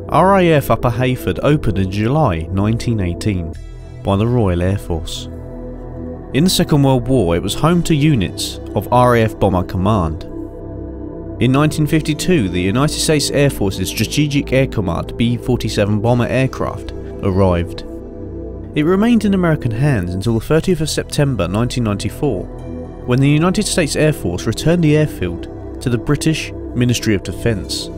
RAF Upper Heyford opened in July 1918 by the Royal Air Force. In the Second World War it was home to units of RAF Bomber Command. In 1952 the United States Air Force's Strategic Air Command B-47 bomber aircraft arrived. It remained in American hands until the 30th of September 1994, when the United States Air Force returned the airfield to the British Ministry of Defence.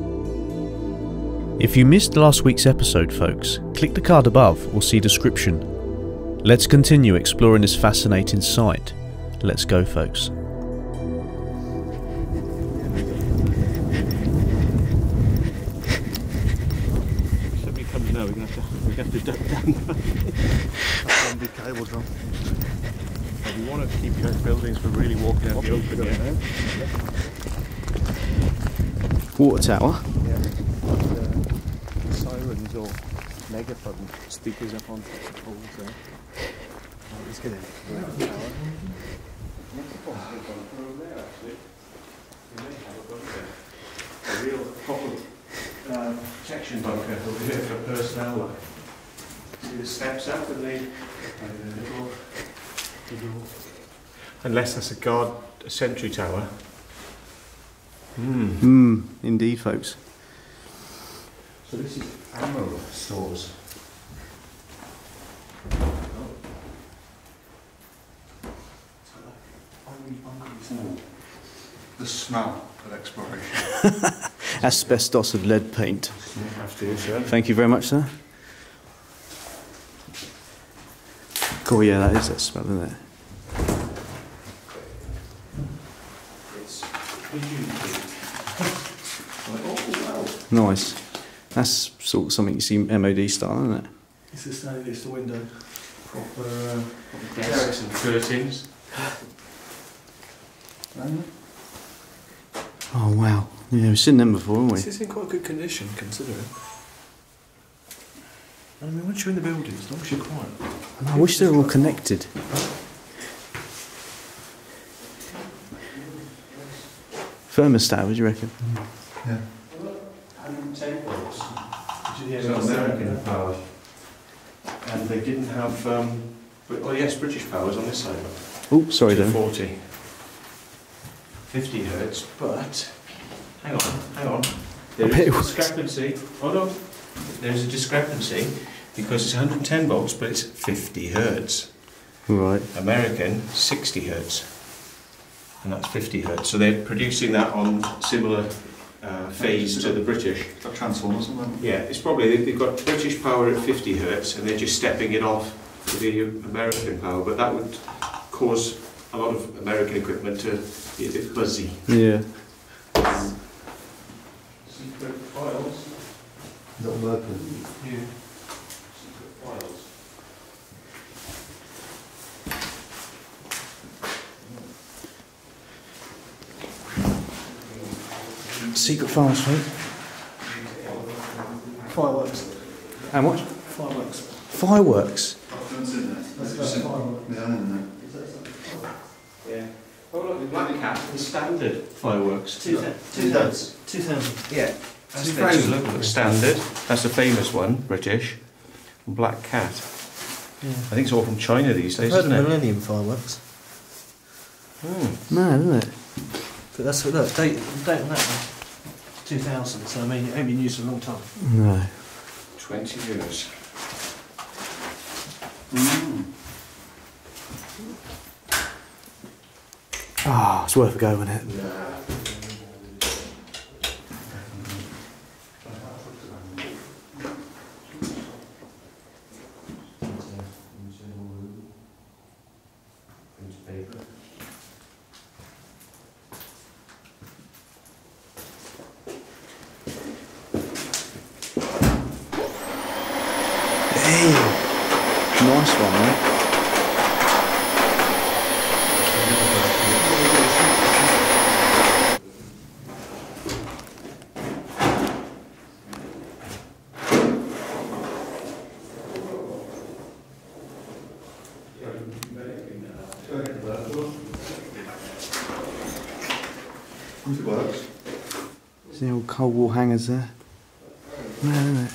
If you missed last week's episode, folks, click the card above or see description. Let's continue exploring this fascinating site. Let's go, folks. If somebody comes now, we're going to have to duck down. Some big cables on. So we want to keep those buildings for really walking out the open air. Water tower. Yeah. Sirens or megaphone speakers up on the poles there. Right, let's get in. A real proper protection bunker over here for personnel. See the steps up and the door. Unless that's a sentry tower. Indeed, folks. So this is ammo stores. The smell of exploration. Asbestos and lead paint. After you, sir. Thank you very much, sir. Cool, yeah, that is that smell, isn't it? Nice. That's sort of something you see MOD style, isn't it? It's the same, it's the window. Proper desks and curtains. Oh wow. Yeah, we've seen them before, haven't we? This is in quite good condition, considering. I mean, once you're in the building, as long as you're quiet. I wish they were all connected. Thermostat, what do you reckon? Yeah. 110 volts, which is the American power. And they didn't have, British power was on this side. Oh, sorry, Dan. 40. 50 hertz, but hang on. There is a discrepancy. Hold on. There's a discrepancy because it's 110 volts, but it's 50 hertz. Right. American 60 hertz, and that's 50 hertz. So they're producing that on similar phase to the British. Got transformers on them. Yeah, it's probably they've got British power at 50 hertz, and they're just stepping it off for the American power. But that would cause a lot of American equipment to be a bit buzzy. Yeah. Secret files. Not working. Yeah. Secret files. Secret files, right? Fireworks. How much? Fireworks. Fireworks. Yeah. Oh look, the Black Cat, the standard fireworks. 2000. 2000. Yeah. That's the standard. That's the famous one, British. Black Cat. Yeah. I think it's all from China these days, I've heard isn't of it? Millennium fireworks. Mad, isn't it? But that's look, date on that one. 2000, so I mean it ain't been used for a long time. No. 20 years. Ah, it's worth a go, isn't it? Hey, nice one, mate. If it works. See the old Cold War hangers there. mad, isn't it?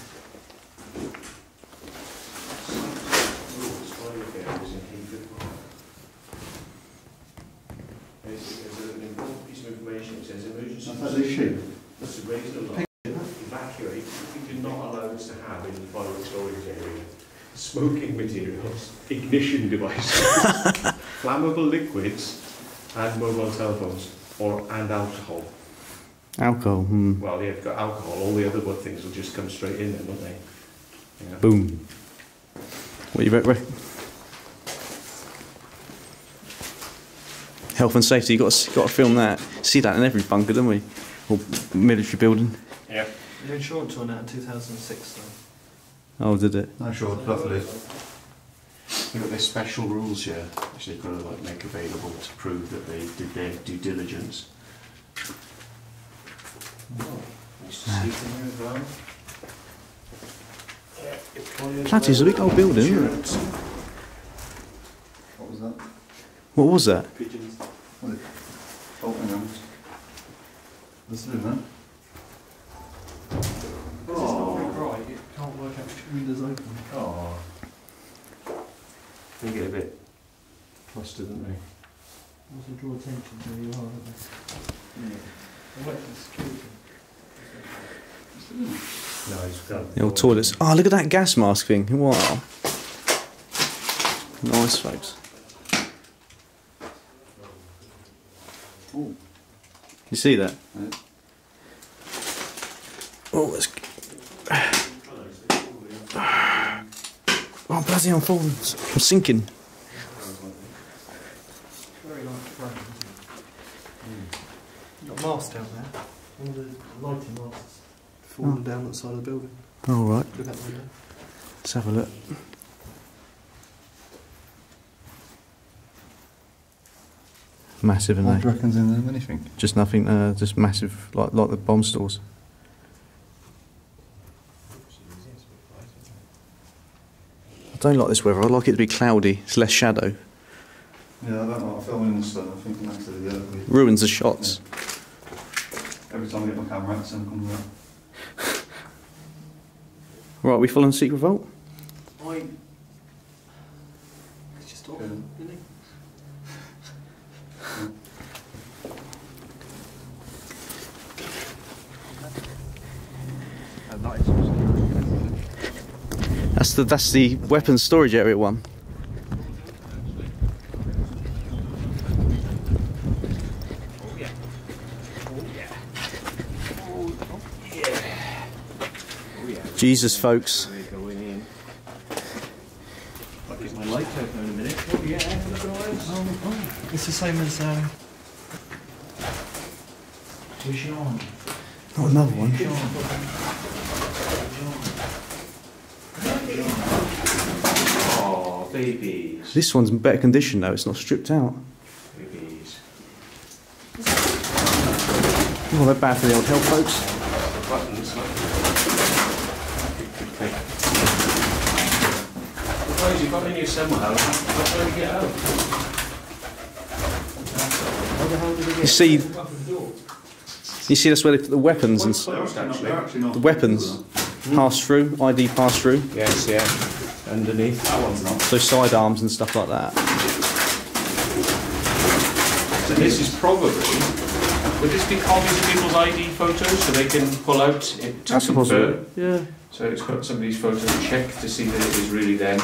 That's a sheep. That's a raised alarm. Evacuate. We do not allow us to have in the fire storage area smoking materials, ignition devices, flammable liquids, and mobile telephones, and alcohol. Alcohol. Well, yeah, you've got alcohol. All the other things will just come straight in, then, won't they? Yeah. Boom. What you reckon? Health and safety. You got to film that. See that in every bunker, don't we? Or military building. Yeah. Your insurance went out in 2006, though. Oh, did it? No, sure, lovely. You've got their special rules here, which they've got to make available to prove that they did their due diligence. Nice to see them here as well. Bloody, it's a big old building, isn't it? What was that? What was that? Pigeons. Oh, hang on. What's doing that? Right, you can't work out which window's open. Oh. They get a bit flustered, don't they? Also draw attention to where you are, don't they? No, it's done. The old toilets. Oh, look at that gas mask thing. Wow. Nice, folks. Ooh. You see that? Yeah. Oh, let's... Oh, bloody, I'm falling. I'm sinking. Very light frame, isn't it? You've got masts down there. All the lighting masts falling down that side of the building. All right. Look out the window. Let's have a look. Massive, What do isn't you they? reckon's in there? Anything? Just nothing. Just massive, like the bomb stores. I don't like this weather. I like it to be cloudy. It's less shadow. Yeah, I don't like filming in the sun. I think that's the ugly. Ruins the shots. Every time I get my camera out, the sun comes out. Right, we following Secret Vault? It's just off, Yeah. isn't it? That's the weapons storage area one. Jesus, folks. It's the same as Dijon. Not another one. Oh, babies. This one's in better condition though. It's not stripped out. Babies. Oh, they're bad for the old health, folks. Buttons. Guys, you got in here somehow. How do you get out? You see that's where they put the weapons and They're actually not. the weapons pass through, ID pass through. Yes, yeah. Underneath. That one's not. So sidearms and stuff like that. So this is probably. Would this be copies of people's ID photos so they can pull out it to That's confirm? possible. Yeah. So it's got somebody's photos checked to see that it is really them.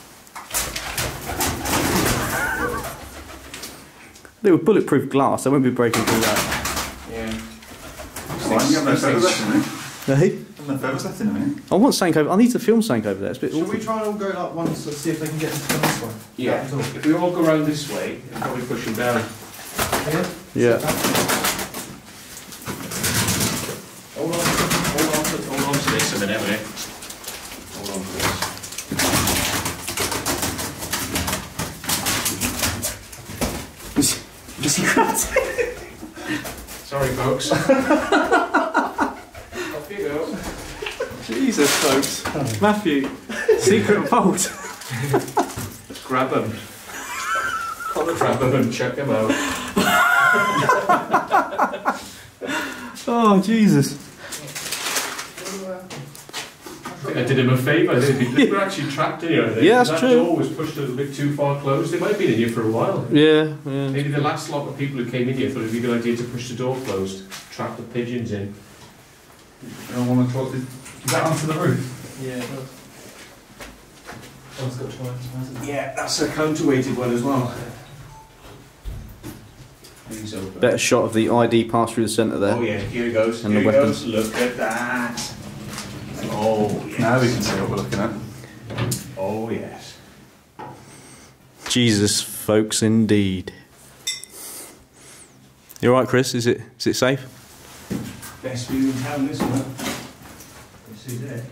They were bulletproof glass. They won't be breaking through that. Yeah. Well, you have no feathers left in me. Hey? You have no feathers left in me. I want Sank over. I need to film Sank over there. It's a bit Shall awkward. we try and all go like once and see if they can get into this way? Yeah. That's all. If we all go around this way, it'll probably push them down. Yeah. Hold on to this a minute, mate. Hold on to this. Sorry, folks. Off you go. Jesus, folks. Matthew, Secret Vault. Grab them. Grab them and check them out. Oh, Jesus. think I did him a favour. They were actually trapped in here, I think. Yeah, that's that true. door was pushed a little bit too far closed. They might have been in here for a while. Yeah. Maybe the last lot of people who came in here thought it would be a good idea to push the door closed, trap the pigeons in. I want to talk. Is that onto the roof? Yeah, it does. One's got twice, hasn't it? Yeah, that's a counterweighted one as well. Better shot of the ID pass through the centre there. Oh yeah, here he goes. And Here the he goes. Look at that. Oh yes. Now we can see what we're looking at. Oh yes. Jesus, folks, indeed. You alright, Chris? Is it safe? Best view in town, this one. You see there.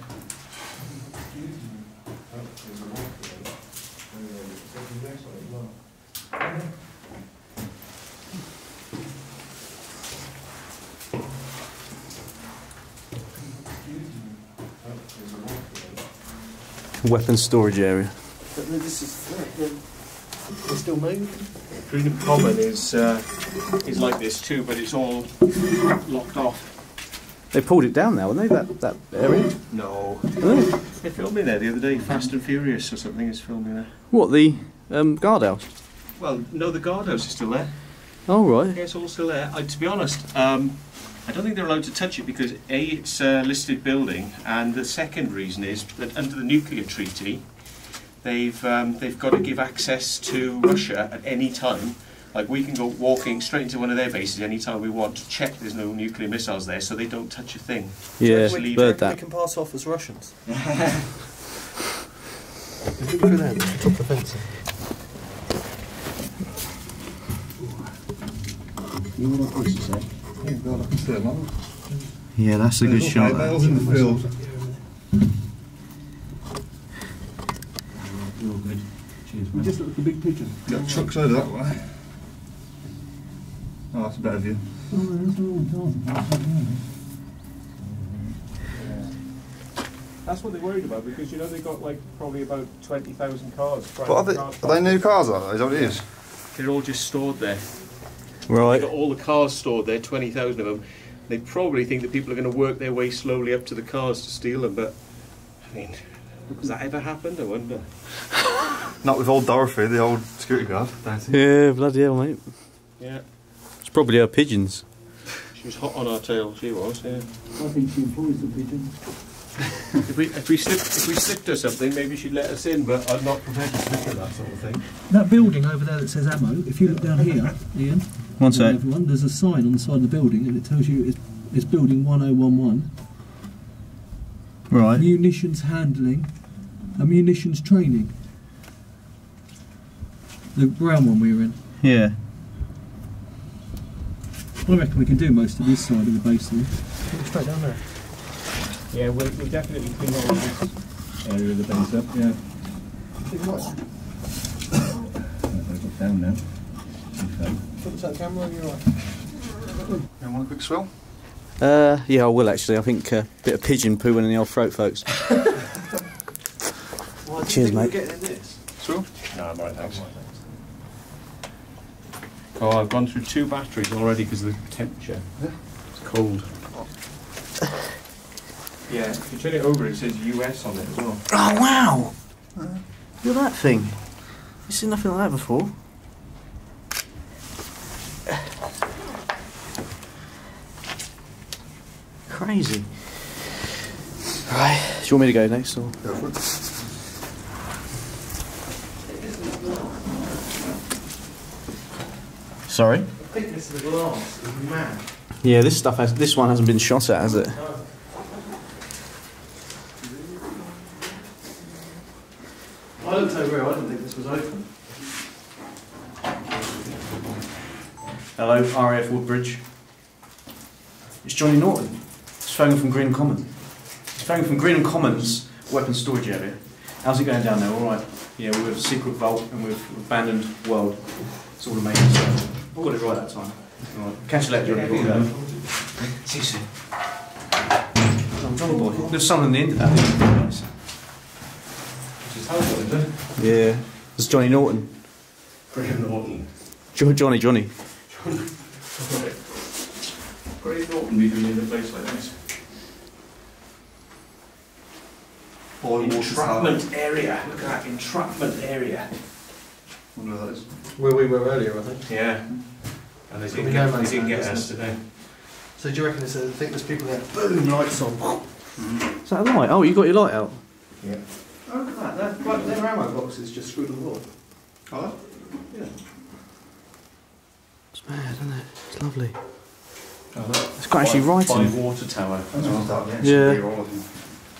Weapons storage area. But this is it's still moving. Greenham Common is like this too, but it's all locked off. They pulled it down now, haven't they? That area. No. Oh. They filmed me there the other day. Fast and Furious or something is filming there. What, the guardhouse? Well, no, the guardhouse is still there. Oh right. Yeah, it's all still there. To be honest, I don't think they're allowed to touch it because A, it's a listed building, and the second reason is that under the nuclear treaty, they've got to give access to Russia at any time. Like we can go walking straight into one of their bases any time we want to check there's no nuclear missiles there, so they don't touch a thing. Yeah, Just leave bird it. that. We can pass off as Russians. Look through there, top of the fencing. You want to say? Oh God, I can see them all. Yeah, that's a good shot. Nails in the field. You're all good. Cheers, We just look at the big pigeon. Got trucks over that way. Oh, that's a better view. That's what they're worried about because you know they've got like probably about 20,000 cars. But are they new cars, are they? Is that what it is? They're all just stored there. Right. They've got all the cars stored there, 20,000 of them. They probably think that people are going to work their way slowly up to the cars to steal them, but I mean, has that ever happened? I wonder. Not with old Dorothy, the old security guard. Yeah, bloody hell, mate. Yeah. It's probably our pigeons. She was hot on our tail, she was, yeah. I think she employs the pigeons. If we slipped her something, maybe she'd let us in, but I'm not prepared to slip her that sort of thing. That building over there that says ammo, if you look down here, Ian, One sec. everyone, there's a sign on the side of the building and it tells you it's building 1011. Right. Munitions handling and munitions training. The brown one we were in. Yeah. I reckon we can do most of this side of the base then. Straight down there. Yeah, we'll definitely clean all of this area of the base up, yeah. Down now. Put the camera on your right. You want a quick swill? Yeah, I will actually. I think a bit of pigeon poo went in the old throat, folks. Well, Cheers, mate. Getting in this. Swill? No, I'm right, thanks. Oh, I've gone through 2 batteries already because of the temperature. Yeah. It's cold. Yeah, if you turn it over, it says US on it as well. Oh wow! Look at that thing. You've seen nothing like that before. Crazy. Right, do you want me to go next or? Go for it. Sorry? The thickness of the glass is mad. Yeah, this one hasn't been shot at, has it? I looked over here, I didn't think this was open. Hello, RAF Woodbridge. It's Johnny Norton. It's phoning from Greenham Common. It's phoning from Greenham Common's weapons storage area. How's it going down there? All right. Yeah, we're with a secret vault and we've abandoned world. It's all amazing stuff. I got it right that time. All right. Catch you later, Johnny. See you soon. Oh, Johnny boy. There's something in the end of that. Nice. Yeah. It's Johnny Norton. Graham Norton. Johnny. Graham Norton be doing in a place like this. Boil water tower. Entrapment area. Look at that entrapment area. Wonder where that is. Where we were earlier, I think. Yeah. And they Probably didn't no get, man's they didn't land, get isn't us it? today. So do you reckon I think there's people there? Boom, lights on. Is that a light? Oh, you got your light out. Yeah. Oh, look at that. Their ammo boxes just screwed on the wall. Oh, Yeah. It's mad, isn't it? It's lovely. Oh, look. It's got actually writing. Five water tower. that's what that, yeah. Yeah. Should be all of them.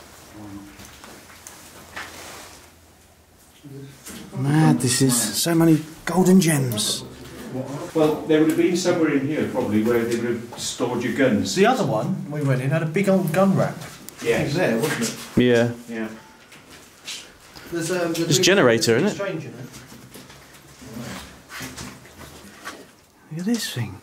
Mad, this is so many golden gems. Well, there would have been somewhere in here probably where they would have stored your guns. The other one we went in had a big old gun rack. It Yes. was there, wasn't it? Yeah. Yeah. There's It's a generator, isn't it? Exchange in it. Look at this thing.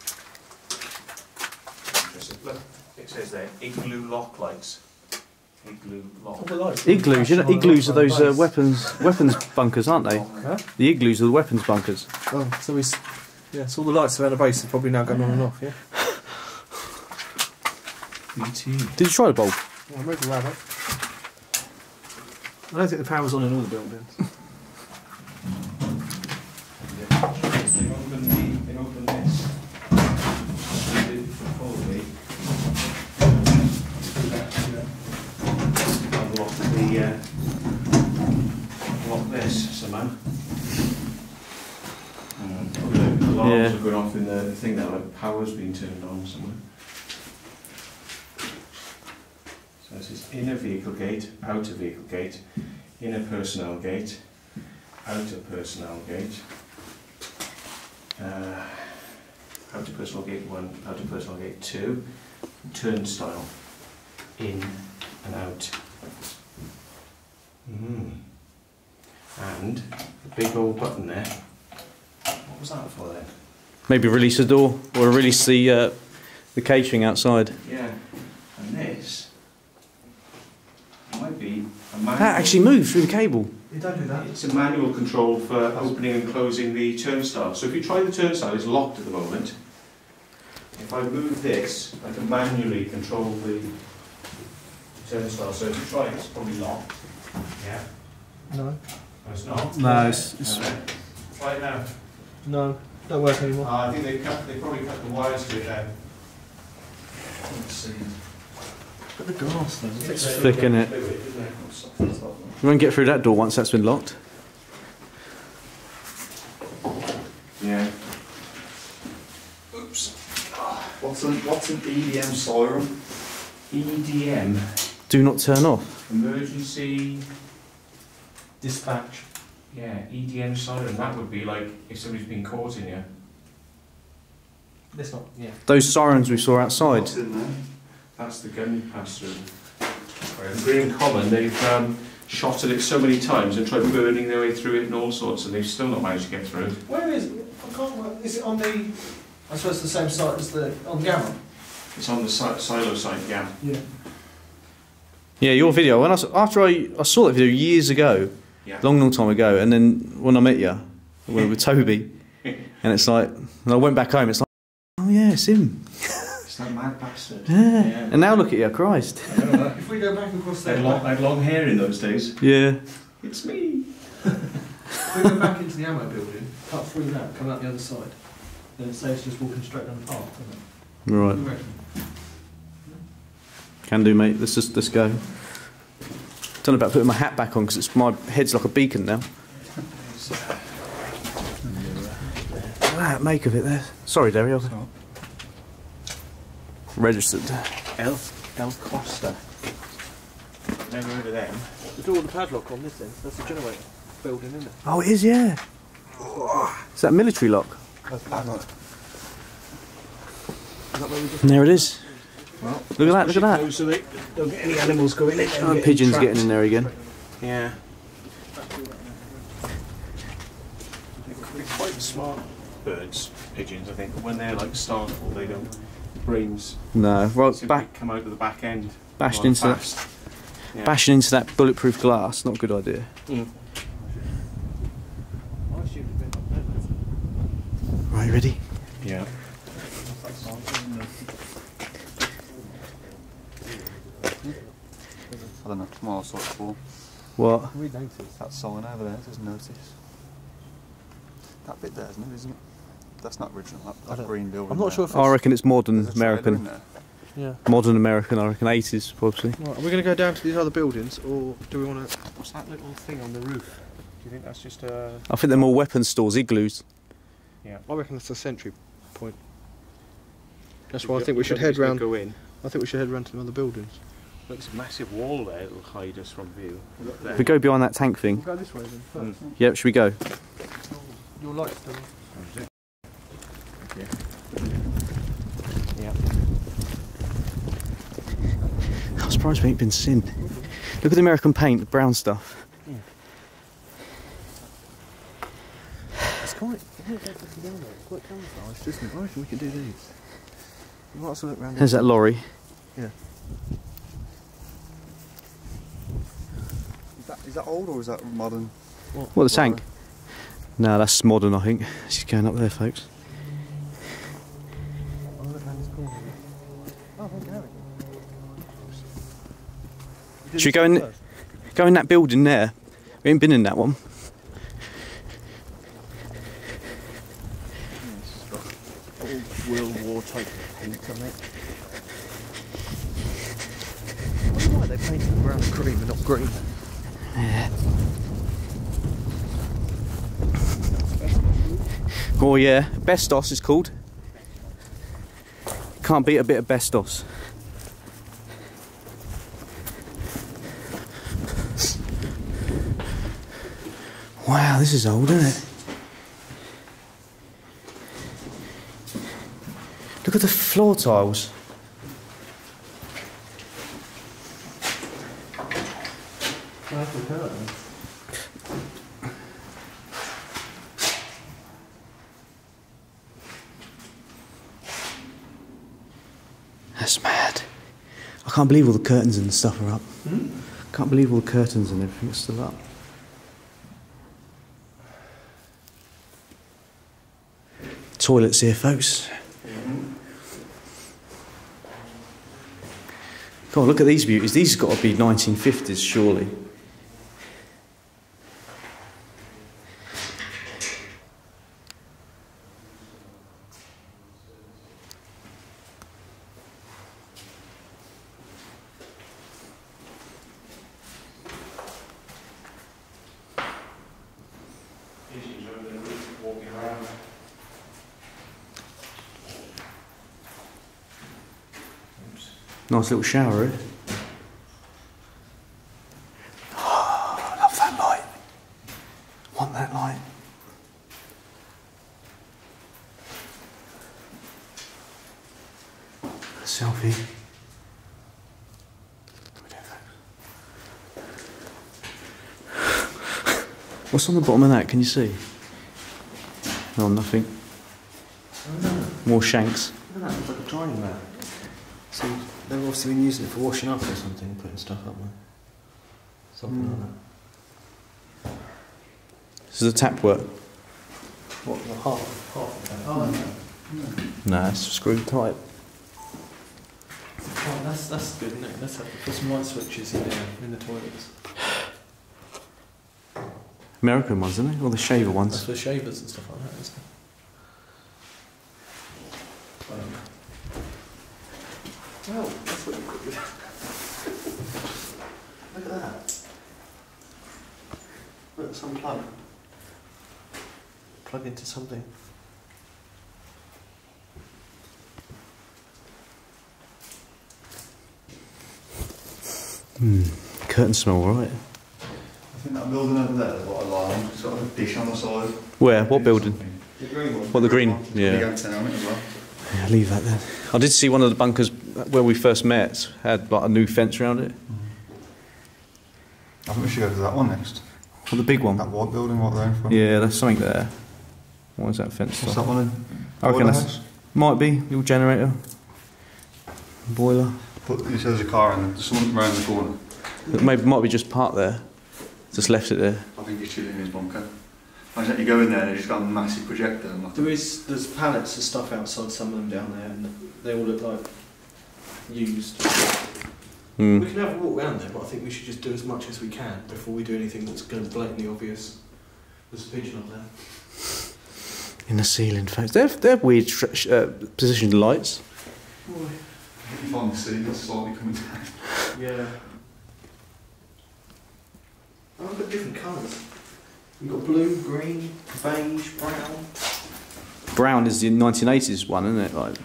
Look, it says there, igloo lock lights. Igloo lock. All the lights. Igloos, you know, igloos are those weapons bunkers, aren't they? Huh? The igloos are the weapons bunkers. Oh, so so all the lights around the base are probably now going on and off, yeah? Did you try the bulb? Well, move the rabbit. I don't think the power's on in all the buildings. They open this. Probably. Unlock this somehow. Probably the alarms Yeah. are going off in the thing now, like power's been turned on somewhere. So this is inner vehicle gate, outer vehicle gate, inner personnel gate, outer personnel gate, outer personnel gate 1, outer personnel gate 2, turnstile, in and out. And the big old button there, what was that for then? Maybe release the door or release the catering outside. Yeah, and this might be a manual. That actually moves through the cable. You don't do that. It's a manual control for opening and closing the turnstile. So if you try the turnstile, it's locked at the moment. If I move this, I can manually control the turnstile. So if you try it, it's probably locked. Yeah. No. No, it's not. No, it's Try it now. No. Don't work anymore. I think they probably cut the wires to it then. Let's see. Look at the glass though. It's thick, isn't it? You won't get through that door once that's been locked. Yeah. Oops. What's an EDM siren? EDM. Do not turn off. Emergency. Dispatch. Yeah, EDM siren. That would be like if somebody's been caught in here. It's not. Yeah. Those sirens we saw outside. What's in there? That's the gun pass-through. In Green Common, they've shot at it so many times and tried burning their way through it and all sorts, and they've still not managed to get through it. Where is it? I can't work. Is it on the? I suppose the same site as the on Gamma. It's on the silo site, yeah. Yeah. Yeah, your video. When after I saw that video years ago, Yeah. long time ago, and then when I met you, I went with Toby, and it's like, and I went back home. It's like, oh yeah, it's him. It's that mad bastard. Yeah. And now look at you, Christ. If we go back across I there, had long hair in those days. Yeah. It's me. if we go back into the ammo building, cut through that, come out the other side, then it saves just walking straight down the path, doesn't it? Right. You reckon? Can do, mate. Let's go. Don't know about putting my hat back on because my head's like a beacon now. Look at that make of it there. Sorry, Derry. Registered. El Costa. Never heard of them. The door with the padlock on this end, that's the generator building, isn't it? Oh, it is, yeah. Is that military lock? That's padlock. Is that where we just... And there it is. Well, Look at that, look at that. So they don't get any animals going in. Oh, pigeons getting in there again. Yeah. They're quite smart birds, pigeons, I think. But when they're like startled, they don't. Brains No, right simply back, come out of the back end. bashed rather into that, fast. Yeah. bashing into that bulletproof glass. Not a good idea. Right, ready? Yeah. I don't know, tomorrow I saw it before. What? We noticed. That sign over there says notice. That bit there, isn't it? That's not original, that green building. I'm not sure if it's... I reckon it's modern There's a trailer in American. there. Yeah. Modern American, I reckon 80s probably. Right, are we going to go down to these other buildings, or do we want to... What's that little thing on the roof? Do you think that's just a... I think they're more weapons stores, igloos. Yeah. I reckon that's a sentry point. That's why I think we should head round... Go in. I think we should head round to the other buildings. There's a massive wall there that'll hide us from view. If we go behind that tank thing. We'll go this way then first. Yep, should we go? Your light's still... Yeah. I'm surprised we ain't been seen. Look at the American paint, the brown stuff. It's quite... It's quite camouflaged, isn't it? I reckon we can do these. We might as well look round There's that lorry. Yeah. Is that old or is that modern? What, the tank? No, that's modern, I think. She's going up there, folks. I'll look round this corner. Oh, there we go. Should we go in that building there? We ain't been in that one. Old World War type paint on it. I wonder why they painted the brown cream and not green. Yeah. Oh yeah, Bestos is called. Can't beat a bit of Bestos. Wow, this is old, isn't it? Look at the floor tiles. That's mad. I can't believe all the curtains and stuff are up. Can't believe all the curtains and everything are still up. Toilets here, folks. God, look at these beauties. These have got to be 1950s, surely. Nice little shower, eh? Oh, I love that light. Want that light. A selfie. What's on the bottom of that? Can you see? No, nothing. More shanks. Look at that, it's like a drying mat. So they've obviously been using it for washing up or something, putting stuff up there. Something like that. This is a tap work. What, the half of that? Oh, Nah, it's screwed tight. oh that's good, isn't it? Let's have to put some light switches in there, in the toilets. American ones, isn't it? Or the shaver ones. That's for shavers and stuff like that, isn't it? Well, that's what you put with. Look at that. Look, some plug. Plug into something. Curtains smell right. I think that building over there has got a line, sort of a dish on the side. Where? What building? The green one. What, the green? It's got Yeah. big antenna on it as well. Yeah, leave that then. I did see one of the bunkers where we first met had like a new fence around it. I think we should go to that one next. Or the big one. That white building right there in front. Yeah, there's something there. What is that fence? What's stuff? that one in? I reckon Boiler that's house? might be little generator, boiler. But you said there's a car in there. There's someone round the corner. It might be just parked there. Just left it there. I think he's chilling in his bunker. Imagine you go in there and they've just got a massive projector. And like There's pallets of stuff outside some of them down there, and they all look like used. Hmm. We can have a walk around there, but I think we should just do as much as we can before we do anything that's going to be blatantly obvious. There's a pigeon up there. In the ceiling, folks. They're weird positioned lights. You find the ceiling slightly coming down. Yeah. Oh, we've got different colours. We've got blue, green, beige, brown. Brown is the 1980s one, isn't it? Like,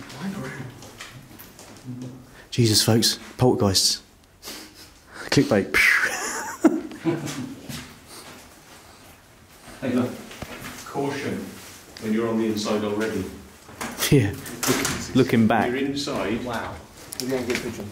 Jesus, folks, poltergeists. Clickbait. Hey, look. Caution when you're on the inside already. Yeah. Looking back. You're inside. Wow. We're going to get a pigeon.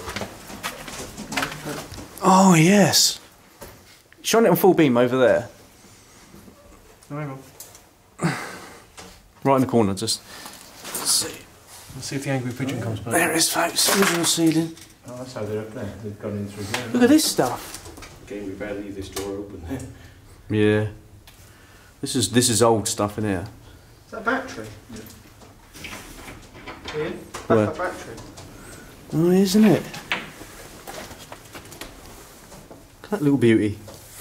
Oh, yes. Shine it on full beam over there. Oh, hang on. Right in the corner, just. Let's see. Let's see if the angry pigeon comes back. There it is, folks. Original ceiling. Oh, that's how they're up there. They've gone in through there. Look at this stuff. Again, we better leave this door open there. Yeah. This is old stuff in here. Is that a battery? Yeah. Ian? Where? That battery. Oh, isn't it? Look at that little beauty.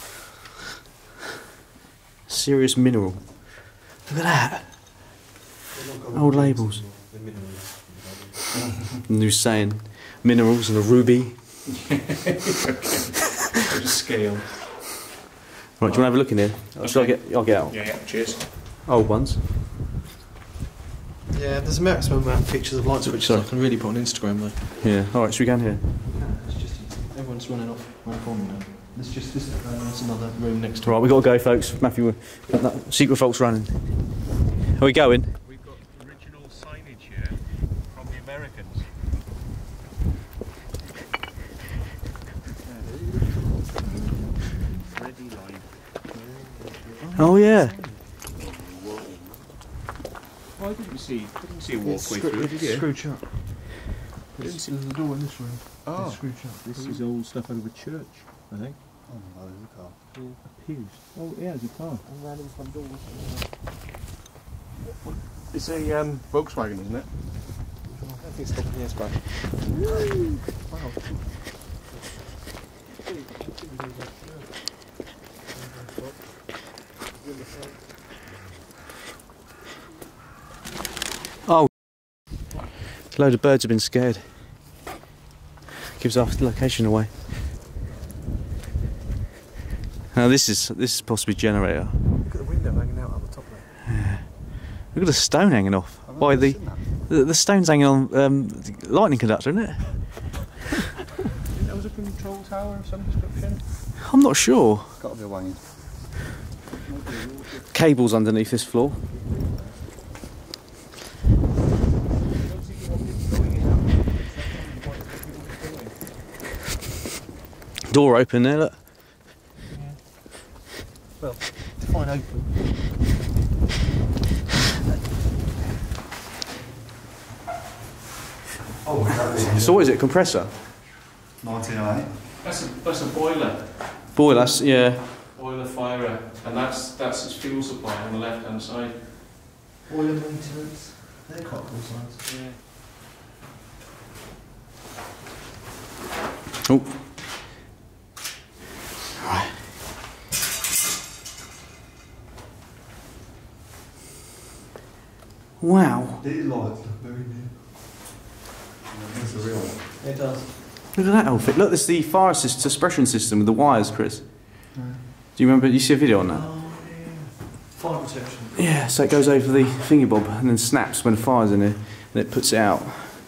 Serious mineral. Look at that. Old labels. New saying, minerals and a ruby. Scale. Right, do you want to have a look in here? Okay. Shall I get? I'll get out. Yeah, cheers. Old ones. Yeah, there's a maximum amount of pictures of light switches I can really put on Instagram though. Yeah. All right. Should we go in here? Yeah, it's just everyone's running off around the corner now. There's just this. There's another room next to Right, we got to go, folks. Matthew, Secret Folks running. Are we going? We've got original signage here from the Americans. Ready line. Oh yeah. Why didn't you see a walkway through, did you? Screwed shut. There's a door in this room. Oh. It's screwed shut. This is old stuff out of a church, I think. Oh no, there's a car. A pews. Oh, yeah, there's a car. It's a Volkswagen, isn't it? I think it's stopping here, Splash. Wow. Oh. A load of birds have been scared. Gives our location away. Now this is possibly a generator. Look at the window hanging out up the top there. Look at the stone hanging off. By the stone's hanging on lightning conductor, isn't it? That was a control tower of some description. I'm not sure. It's got to be a wang. Cables underneath this floor. Door open there, look. Well, it's fine open. Oh, So what is it, compressor? 1908. That's a boiler. Boiler, yeah. Boiler firer. And that's its fuel supply on the left hand side. Boiler maintenance. They're quite cool signs. Yeah. Oh. Right. Wow. These lights look very new. That's a real one. It does. Look at that outfit. Look, this is the fire suppression system with the wires, Chris. No. Do you remember, you see a video on that? Oh, yeah. Fire protection. Yeah, so it goes over the thingy bob and then snaps when the fire's in there and it puts it out.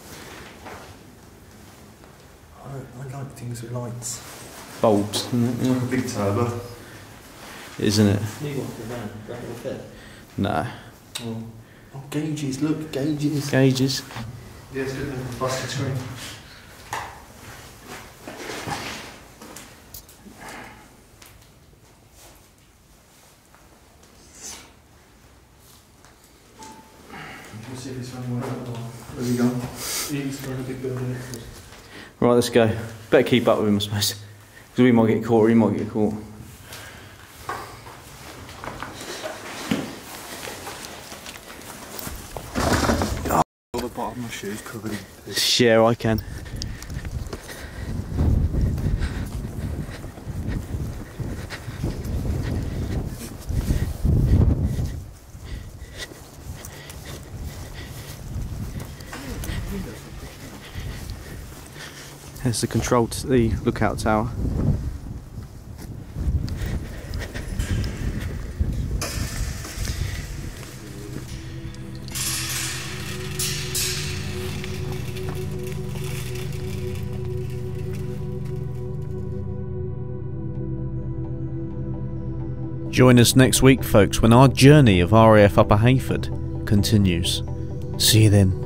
I like things with lights. Bulbs, isn't it? Like a big turbo. Isn't it? You want the van, back of the fit. No. Oh, gauges, look, gauges. Gauges. Yeah, it's good with busted screen. We'll see if it's running well. Where have you gone? He's got a big building. Right, let's go. Better keep up with him, I suppose. Because we might get caught or he might get caught. All the bottom of my shoes covered in piss. Yeah, I can. There's the lookout tower. Join us next week, folks, when our journey of RAF Upper Heyford continues. See you then.